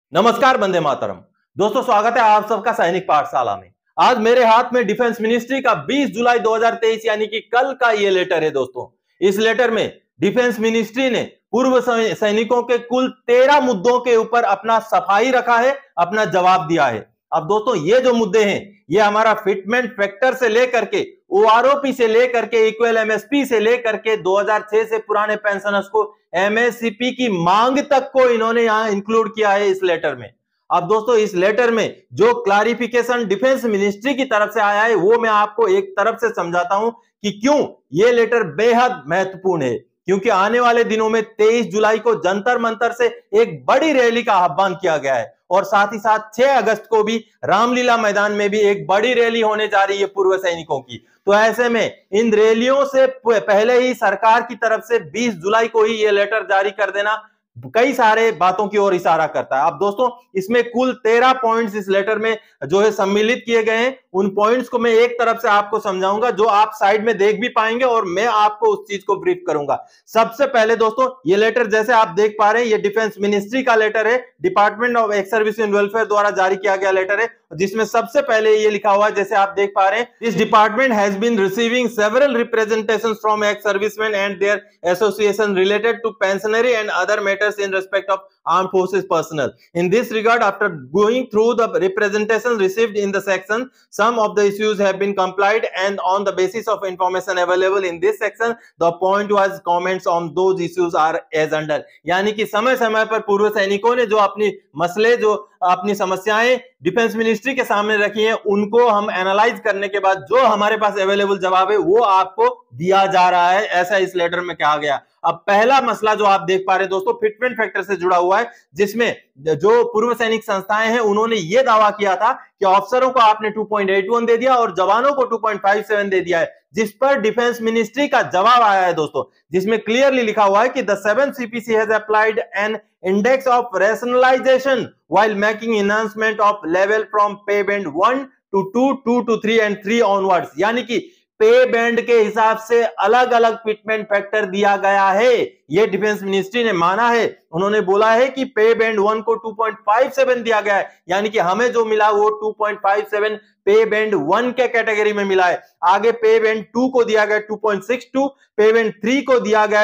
नमस्कार, वंदे मातरम। दोस्तों, स्वागत है आप सबका सैनिक पाठशाला में। आज मेरे हाथ में डिफेंस मिनिस्ट्री का 20 जुलाई 2023 यानी कि कल का ये लेटर है। दोस्तों, इस लेटर में डिफेंस मिनिस्ट्री ने पूर्व सैनिकों के कुल 13 मुद्दों के ऊपर अपना सफाई रखा है, अपना जवाब दिया है। अब दोस्तों, ये जो मुद्दे हैं, ये हमारा फिटमेंट फैक्टर से लेकर के ओआरओपी से लेकर के इक्वल एमएसपी से लेकर के 2006 से पुराने पेंशनर्स को एमएससीपी की मांग तक को इन्होंने यहां इंक्लूड किया है इस लेटर में। अब दोस्तों, इस लेटर में जो क्लैरिफिकेशन डिफेंस मिनिस्ट्री की तरफ से आया है वो मैं आपको एक तरफ से समझाता हूं कि क्यों ये लेटर बेहद महत्वपूर्ण है। क्योंकि आने वाले दिनों में 23 जुलाई को जंतर मंतर से एक बड़ी रैली का आह्वान किया गया है और साथ ही साथ 6 अगस्त को भी रामलीला मैदान में भी एक बड़ी रैली होने जा रही है पूर्व सैनिकों की। तो ऐसे में इन रैलियों से पहले ही सरकार की तरफ से 20 जुलाई को ही ये लेटर जारी कर देना कई सारे बातों की ओर इशारा करता है। अब दोस्तों, इसमें कुल 13 पॉइंट्स इस लेटर में जो है सम्मिलित किए गए हैं। उन पॉइंट्स को मैं एक तरफ से आपको समझाऊंगा जो आप साइड में देख भी पाएंगे और मैं आपको उस चीज को ब्रीफ करूंगा। सबसे पहले दोस्तों, ये लेटर जैसे आप देख पा रहे हैं, ये डिफेंस मिनिस्ट्री का लेटर है, department of ex service and welfare द्वारा जारी किया गया लेटर है, जिसमें सबसे पहले ये लिखा हुआ है, जैसे आप देख पा रहे हैं, this department has been receiving several representations from ex servicemen and their association related to pensionary and other matters in respect of armed forces personnel. In this regard, after going through the representations received in the section, some of the issues have been complied, and on the basis of information available in this section, the point was comments on those issues are as under. यानी कि समय समय पर पूर्व सैनिकों ने जो अपनी मसले, जो अपनी समस्याएं डिफेंस मिनिस्ट्री के सामने रखी हैं, उनको हम एनालाइज करने के बाद जो हमारे पास अवेलेबल जवाब है वो आपको दिया जा रहा है, ऐसा इस लेटर में कहा गया। अब पहला मसला जो आप देख पा रहे हैं दोस्तों, फिटमेंट फैक्टर से जुड़ा हुआ है, जिसमें जो पूर्व सैनिक संस्थाएं हैं उन्होंने ये दावा किया था कि ऑफिसरों को आपने 2.81 दे दिया और जवानों को 2.57 दे दिया है, जिस पर डिफेंस मिनिस्ट्री का जवाब आया है दोस्तों, जिसमें क्लियरली लिखा हुआ है कि the 7th CPC has applied an index of rationalisation while making enhancement of level from pay band 1 to 2, 2 to 3 and 3 onwards। यानी कि पे बैंड के हिसाब से अलग अलग फिटमेंट फैक्टर दिया गया है, ये डिफेंस मिनिस्ट्री ने माना है। उन्होंने बोला है कि पे बैंड 1 को 2.57 दिया गया है, यानी कि हमें जो मिला वो 2.57 पे बैंड 1 के कैटेगरी में मिला है। आगे पे बैंड 2 को दिया गया 2.62, पे बैंड 3 को दिया गया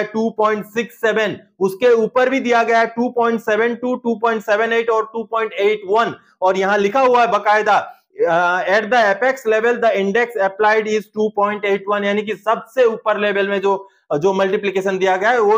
2.67, उसके ऊपर भी दिया गया 2.72, 2.78 और 2.81, और यहां लिखा हुआ है बकायदा at the apex level the index applied is 2.81, यानी कि सबसे ऊपर लेवल में जो मल्टीप्लिकेशन दिया गया है वो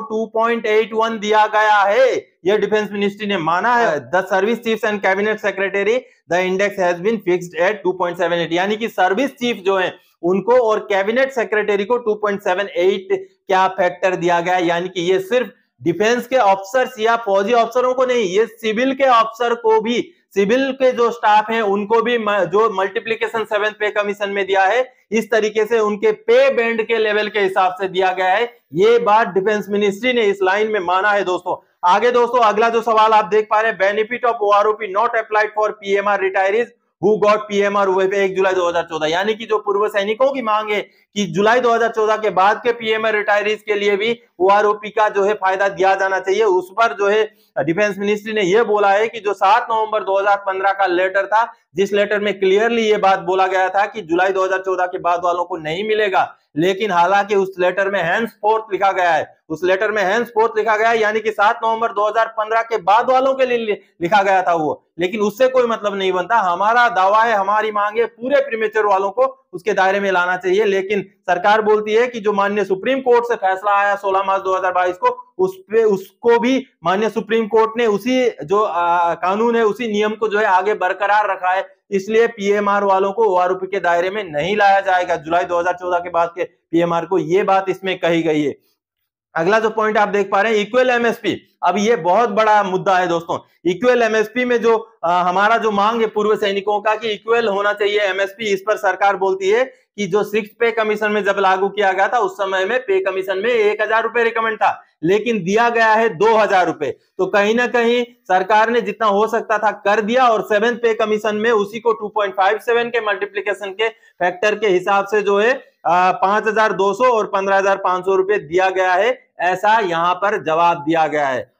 2.81 दिया गया है, ये डिफेंस मिनिस्ट्री ने माना है। The service chiefs and cabinet secretary the index has been fixed at 2.78, यानी कि सर्विस चीफ जो है उनको और कैबिनेट सेक्रेटरी को 2.78 क्या फैक्टर दिया गया, यानी कि ये सिर्फ डिफेंस के ऑफिसर्स या फौजी अफसरों को नहीं, ये सिविल के ऑफिसर को भी, सिविल के जो स्टाफ हैं उनको भी जो मल्टीप्लिकेशन 7th पे कमीशन में दिया है, इस तरीके से उनके पे बैंड के लेवल के हिसाब से दिया गया है। ये बात डिफेंस मिनिस्ट्री ने इस लाइन में माना है दोस्तों। आगे दोस्तों, अगला जो सवाल आप देख पा रहे हैं, benefit of OROP not applied for PMR retirees who got PMR हुए पे 1 जुलाई 2014, यानी कि जो पूर्व सैनिकों की मांग है कि जुलाई 2014 के बाद के पीएमआर रिटायरीज के लिए भी ओआरओपी का जो है फायदा दिया जाना चाहिए, उस पर जो है डिफेंस मिनिस्ट्री ने यह बोला है कि जो 7 नवंबर 2015 का लेटर था, जिस लेटर में क्लियरली ये बात बोला गया था कि जुलाई 2014 के बाद वालों को नहीं मिलेगा, लेकिन हालांकि उस लेटर में हैंस फोर्थ लिखा गया है, उस लेटर में हैंस फोर्थ लिखा गया है, यानी कि 7 नवंबर 2015 के बाद वालों के लिए लिखा गया था वो, लेकिन उससे कोई मतलब नहीं बनता। हमारा दावा है, हमारी मांग है, पूरे प्रीमेच्योर वालों को उसके दायरे में लाना चाहिए, लेकिन सरकार बोलती है कि जो माननीय सुप्रीम कोर्ट से फैसला आया 16 मार्च 2022 को, उसको भी माननीय सुप्रीम कोर्ट ने उसी जो कानून है, उसी नियम को जो है आगे बरकरार रखा है, इसलिए पीएमआर वालों को ओआरओपी के दायरे में नहीं लाया जाएगा जुलाई 2014 के बाद के पीएमआर को, ये बात इसमें कही गई है। अगला जो पॉइंट आप देख पा रहे हैं, इक्वल एमएसपी। अब ये बहुत बड़ा मुद्दा है दोस्तों। इक्वल एमएसपी में जो हमारा जो मांग है पूर्व सैनिकों का कि इक्वल होना चाहिए एमएसपी, इस पर सरकार बोलती है कि जो 6th पे कमीशन में जब लागू किया गया था उस समय में पे कमीशन में 1000 रुपए रिकमेंड था, लेकिन दिया गया है 2000 रुपए। तो कहीं ना कहीं सरकार ने जितना हो सकता था कर दिया और 7th पे कमीशन में उसी को 2.57 के मल्टीप्लिकेशन के फैक्टर के हिसाब से जो है 5200 और 15500 रुपए दिया गया है, ऐसा यहां पर जवाब दिया गया है।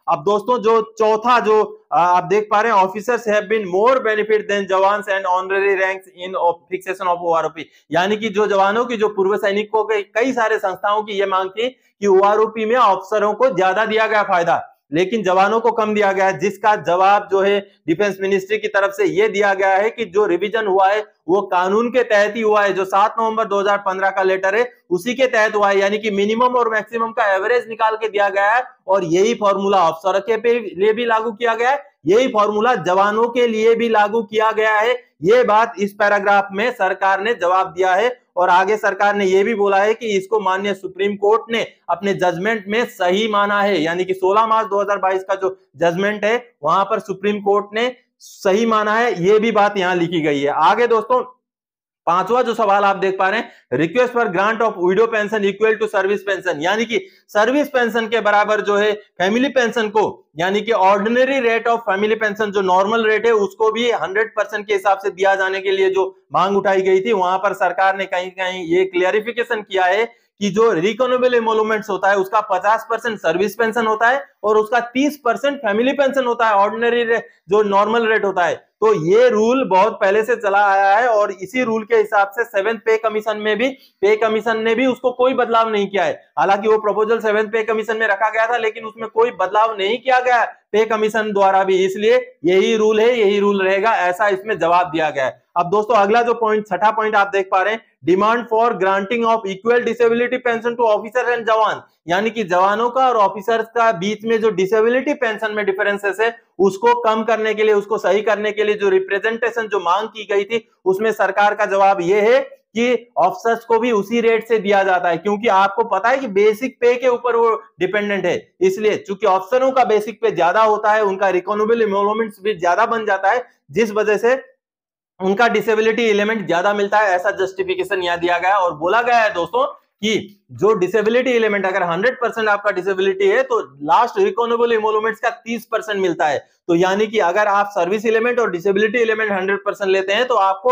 अब दोस्तों जो चौथा जो आप देख पा रहे हैं, officers have been more benefit than jawans and honorary ranks in fixation of OROP, यानी कि जो जवानों की, जो पूर्व सैनिकों के कई सारे संस्थाओं की ये मांग थी कि ओआरओपी में अफसरों को ज्यादा दिया गया फायदा, लेकिन जवानों को कम दिया गया है, जिसका जवाब जो है डिफेंस मिनिस्ट्री की तरफ से यह दिया गया है कि जो रिवीजन हुआ है वो कानून के तहत ही हुआ है। जो 7 नवंबर 2015 का लेटर है उसी के तहत हुआ है, यानी कि मिनिमम और मैक्सिमम का एवरेज निकाल के दिया गया है और यही फॉर्मूला अफसरों के लिए भी लागू किया गया है, यही फॉर्मूला जवानों के लिए भी लागू किया गया है। ये बात इस पैराग्राफ में सरकार ने जवाब दिया है और आगे सरकार ने यह भी बोला है कि इसको माननीय सुप्रीम कोर्ट ने अपने जजमेंट में सही माना है, यानी कि 16 मार्च 2022 का जो जजमेंट है वहां पर सुप्रीम कोर्ट ने सही माना है, ये भी बात यहां लिखी गई है। आगे दोस्तों पांचवा जो सवाल आप देख पा रहे हैं, request for grant of widow pension equal to service pension, यानी कि सर्विस पेंशन के बराबर जो है फैमिली पेंशन को, यानी कि ordinary rate of family pension जो नॉर्मल रेट है उसको भी 100% के हिसाब से दिया जाने के लिए जो मांग उठाई गई थी, वहां पर सरकार ने कहीं कहीं ये क्लियरिफिकेशन किया है कि जो रिकॉनेबल एमोलुमेंट्स होता है उसका 50% सर्विस पेंशन होता है और उसका 30% फैमिली पेंशन होता है, ऑर्डिनरी जो नॉर्मल रेट होता है। तो ये रूल बहुत पहले से चला आया है और इसी रूल के हिसाब से 7th पे कमीशन में भी, पे कमीशन ने भी उसको कोई बदलाव नहीं किया है। हालांकि वो प्रपोजल 7th पे कमीशन में रखा गया था लेकिन उसमें कोई बदलाव नहीं किया गया पे कमीशन द्वारा भी, इसलिए यही रूल है, यही रूल रहेगा, ऐसा इसमें जवाब दिया गया है। अब दोस्तों अगला जो पॉइंट, छठा पॉइंट आप देख पा रहे हैं, demand for granting of equal disability pension to officer and jawan, यानी कि जवानों का और ऑफिसर्स का बीच में जो डिसेबिलिटी पेंशन में डिफरेंसेस है उसको कम करने के लिए, उसको सही करने के लिए जो रिप्रेजेंटेशन जो मांग की गई थी उसमें सरकार का जवाब यह है कि ऑफिसर्स को भी उसी रेट से दिया जाता है, क्योंकि आपको पता है कि बेसिक पे के ऊपर वो डिपेंडेंट है, इसलिए चूंकि ऑफिसरों का बेसिक पे ज्यादा होता है, उनका रिकॉनेबल एमोलुमेंट्स भी ज्यादा बन जाता है, जिस वजह से उनका डिसेबिलिटी एलिमेंट ज्यादा मिलता है, ऐसा जस्टिफिकेशन यहां दिया गया है। और बोला गया है दोस्तों कि जो डिसेबिलिटी एलिमेंट, अगर 100% आपका डिसेबिलिटी है तो लास्ट रिकॉनेबल एमोलुमेंट्स का 30% मिलता है, तो यानी कि अगर आप सर्विस एलिमेंट और डिसेबिलिटी एलिमेंट 100% लेते हैं तो आपको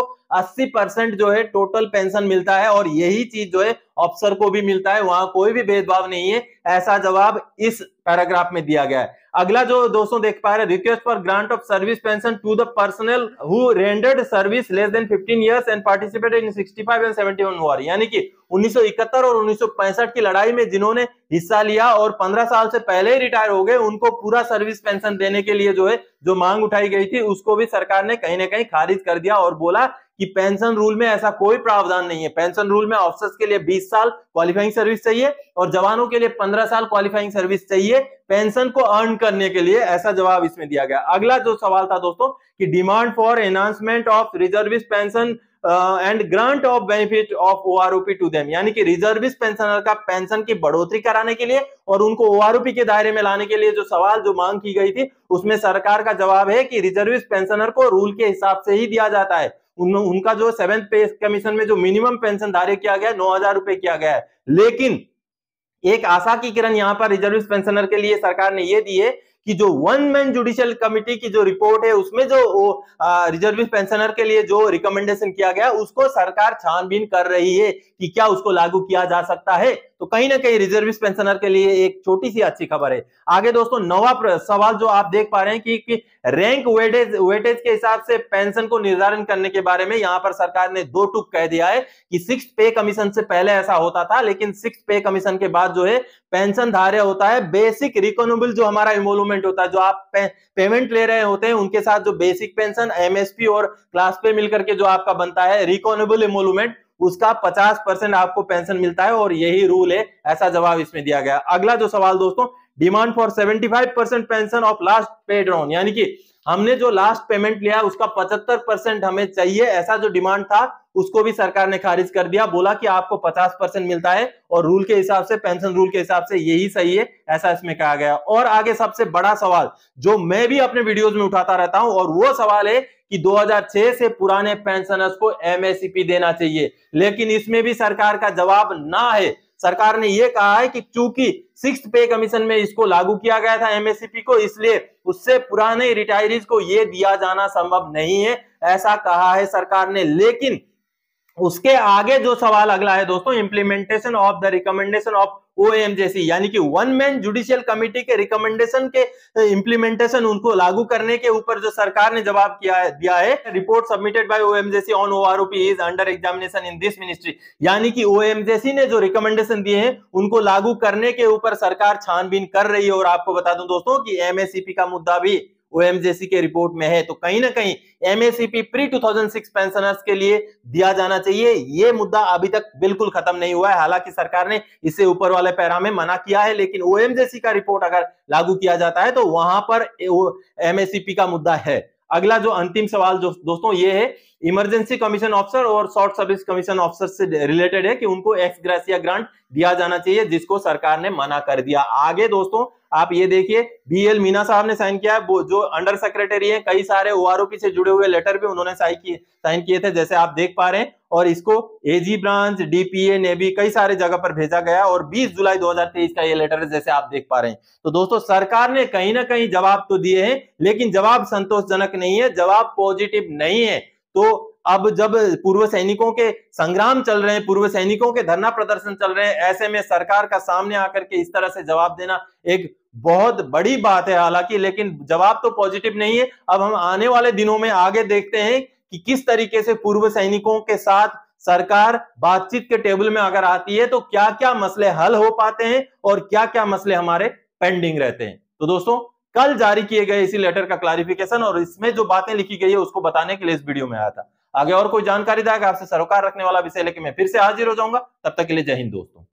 80% जो है टोटल पेंशन मिलता है और यही चीज जो है अफसर को भी मिलता है, वहां कोई भी भेदभाव नहीं है, ऐसा जवाब इस पैराग्राफ में दिया गया है। अगला जो दोस्तों देख पा रहे हैं, request for grant of service pension to the personal who rendered service less than 15 years and participated in 65 and 71 war, यानी कि 1971 और 1965 की लड़ाई में जिन्होंने हिस्सा लिया और 15 साल से पहले ही रिटायर हो गए, उनको पूरा सर्विस पेंशन देने के लिए जो है जो मांग उठाई गई थी उसको भी सरकार ने कहीं ना कहीं खारिज कर दिया और बोला कि पेंशन रूल में ऐसा कोई प्रावधान नहीं है। पेंशन रूल में ऑफिसर्स के लिए 20 साल क्वालिफाइंग सर्विस चाहिए और जवानों के लिए 15 साल क्वालिफाइंग सर्विस चाहिए पेंशन को अर्न करने के लिए, ऐसा जवाब इसमें दिया गया। अगला जो सवाल था दोस्तों कि demand for enhancement of reservist pension and grant of benefit of OROP to them, यानी कि रिजर्विस्ट पेंशनर का पेंशन की बढ़ोतरी कराने के लिए और उनको ओआरओपी के दायरे में लाने के लिए जो सवाल जो मांग की गई थी उसमें सरकार का जवाब है कि रिजर्विस्ट पेंशनर को रूल के हिसाब से ही दिया जाता है। उनका जो 7th पे कमीशन में जो मिनिमम पेंशन धार्य किया गया 9,000 रुपए किया गया है, लेकिन एक आशा की किरण यहां पर रिजर्विस्ट पेंशनर के लिए सरकार ने यह दी है कि जो 1 मैन जुडिशियल कमिटी की जो रिपोर्ट है उसमें जो रिजर्विस्ट पेंशनर के लिए जो रिकमेंडेशन किया गया उसको सरकार छानबीन कर रही है कि क्या उसको लागू किया जा सकता है, तो कहीं ना कहीं रिजर्विस्ट पेंशनर के लिए एक छोटी सी अच्छी खबर है। आगे दोस्तों नवा सवाल जो आप देख पा रहे हैं कि रैंक वेटेज के हिसाब से पेंशन को निर्धारण करने के बारे में यहां पर सरकार ने 2 टूक कह दिया है कि 6th पे कमीशन से पहले ऐसा होता था, लेकिन 6th पे कमीशन के बाद जो है पेंशन धार्य होता है बेसिक रिकॉनेबल जो हमारा इमोलुमेंट होता है, जो आप पेमेंट ले रहे होते हैं उनके साथ जो बेसिक पेंशन एमएसपी और क्लास पे मिलकर के जो आपका बनता है रिकॉनेबल इमोलुमेंट, उसका 50% आपको पेंशन मिलता है और यही रूल है, ऐसा जवाब इसमें दिया गया। अगला जो सवाल दोस्तों, demand for 75% pension of last paid on, यानी कि हमने जो लास्ट पेमेंट लिया उसका 75% हमें चाहिए, ऐसा जो डिमांड था उसको भी सरकार ने खारिज कर दिया, बोला कि आपको 50% मिलता है और रूल के हिसाब से, पेंशन रूल के हिसाब से यही सही है, ऐसा इसमें कहा गया। और आगे सबसे बड़ा सवाल जो मैं भी अपने वीडियोस में उठाता रहता हूं और वो सवाल है कि 2006 से पुराने पेंशनर्स को एमएसपी देना चाहिए, लेकिन इसमें भी सरकार का जवाब ना है। सरकार ने यह कहा है कि चूंकि 6th पे कमीशन में इसको लागू किया गया था एमएसपी को, इसलिए उससे पुराने रिटायरीज को यह दिया जाना संभव नहीं है, ऐसा कहा है सरकार ने। लेकिन उसके आगे जो सवाल अगला है दोस्तों, implementation of the recommendation of OMJC यानी कि वन मैन जुडिशियल कमिटी के रिकमेंडेशन के इंप्लीमेंटेशन, उनको लागू करने के ऊपर जो सरकार ने जवाब दिया है, report submitted by OMJC on OROP is under examination in this ministry, यानी कि ओएमजेसी ने जो रिकमेंडेशन दिए हैं उनको लागू करने के ऊपर सरकार छानबीन कर रही है। और आपको बता दूं दोस्तों कि एमएससीपी का मुद्दा भी ओएमजेसी के रिपोर्ट में है, तो कहीं ना कहीं एमएससीपी प्री 2006 पेंशनर्स के लिए दिया जाना चाहिए, ये मुद्दा अभी तक बिल्कुल खत्म नहीं हुआ है। हालांकि सरकार ने इससे ऊपर वाले पैरा में मना किया है, लेकिन ओएमजेसी का रिपोर्ट अगर लागू किया जाता है तो वहां पर एमएससीपी का मुद्दा है। अगला जो अंतिम सवाल जो दोस्तों ये है, इमरजेंसी कमीशन ऑफिसर और शॉर्ट सर्विस कमीशन ऑफिसर से रिलेटेड है कि उनको एक्स ग्रेसिया ग्रांट दिया जाना चाहिए, जिसको सरकार ने मना कर दिया। आगे दोस्तों आप ये देखिए, बीएल मीना साहब ने साइन किया है, जो अंडर सेक्रेटरी है, कई सारे ओआरओपी से जुड़े हुए लेटर भी उन्होंने साइन किए थे, जैसे आप देख पा रहे हैं, और इसको एजी ब्रांच, डीपीए, नेवी, कई सारे जगह पर भेजा गया और 20 जुलाई 2023 का ये लेटर है, जैसे आप देख पा रहे हैं। तो दोस्तों सरकार ने कहीं ना कहीं जवाब तो दिए हैं, लेकिन जवाब संतोषजनक नहीं है, जवाब पॉजिटिव नहीं है। तो अब जब पूर्व सैनिकों के संग्राम चल रहे हैं, पूर्व सैनिकों के धरना प्रदर्शन चल रहे हैं, ऐसे में सरकार का सामने आकर के इस तरह से जवाब देना एक बहुत बड़ी बात है हालांकि, लेकिन जवाब तो पॉजिटिव नहीं है। अब हम आने वाले दिनों में आगे देखते हैं कि किस तरीके से पूर्व सैनिकों के साथ सरकार बातचीत के टेबल में अगर आती है तो क्या क्या मसले हल हो पाते हैं और क्या क्या मसले हमारे पेंडिंग रहते हैं। तो दोस्तों कल जारी किए गए इसी लेटर का क्लैरिफिकेशन और इसमें जो बातें लिखी गई है उसको बताने के लिए इस वीडियो में आया था। आगे और कोई जानकारी देगा आपसे सरोकार रखने वाला विषय लेके मैं फिर से हाजिर हो जाऊंगा। तब तक के लिए जय हिंद दोस्तों।